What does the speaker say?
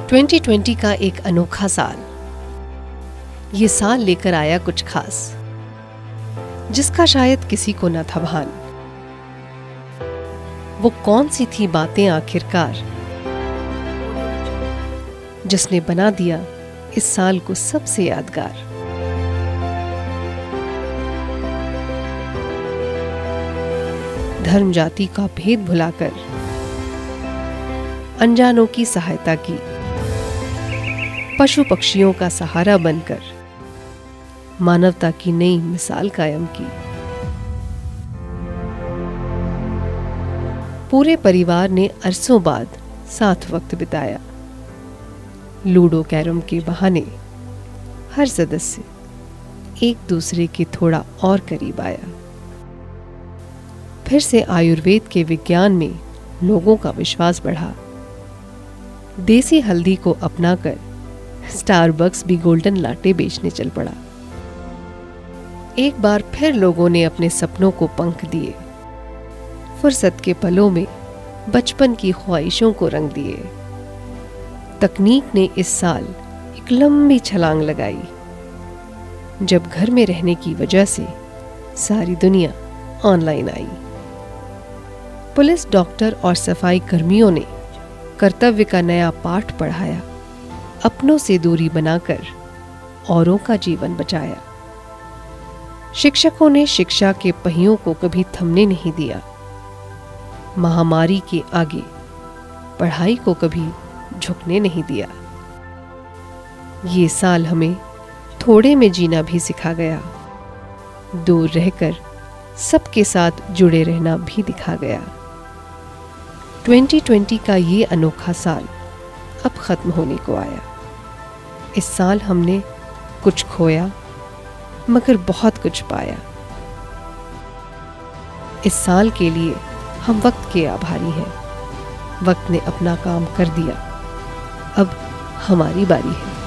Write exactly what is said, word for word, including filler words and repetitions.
Twenty twenty का एक अनोखा साल। ये साल लेकर आया कुछ खास, जिसका शायद किसी को न था भान। वो कौन सी थी बातें आखिरकार, जिसने बना दिया इस साल को सबसे यादगार। धर्म जाति का भेद भुलाकर अनजानों की सहायता की, पशु पक्षियों का सहारा बनकर मानवता की नई मिसाल कायम की। पूरे परिवार ने अरसों बाद साथ वक्त बिताया। लूडो कैरम के बहाने हर सदस्य एक दूसरे के थोड़ा और करीब आया। फिर से आयुर्वेद के विज्ञान में लोगों का विश्वास बढ़ा। देसी हल्दी को अपनाकर स्टारबक्स भी गोल्डन लाटे बेचने चल पड़ा। एक बार फिर लोगों ने अपने सपनों को पंख दिए। फुर्सत के पलों में बचपन की ख्वाहिशों को रंग दिए। तकनीक ने इस साल एक लंबी छलांग लगाई, जब घर में रहने की वजह से सारी दुनिया ऑनलाइन आई। पुलिस, डॉक्टर और सफाई कर्मियों ने कर्तव्य का नया पाठ पढ़ाया। अपनों से दूरी बनाकर औरों का जीवन बचाया। शिक्षकों ने शिक्षा के पहियों को कभी थमने नहीं दिया। महामारी के आगे पढ़ाई को कभी झुकने नहीं दिया। ये साल हमें थोड़े में जीना भी सिखा गया। दूर रहकर सबके साथ जुड़े रहना भी दिखा गया। ट्वेंटी ट्वेंटी का ये अनोखा साल अब खत्म होने को आया। इस साल हमने कुछ खोया मगर बहुत कुछ पाया। इस साल के लिए हम वक्त के आभारी हैं। वक्त ने अपना काम कर दिया, अब हमारी बारी है।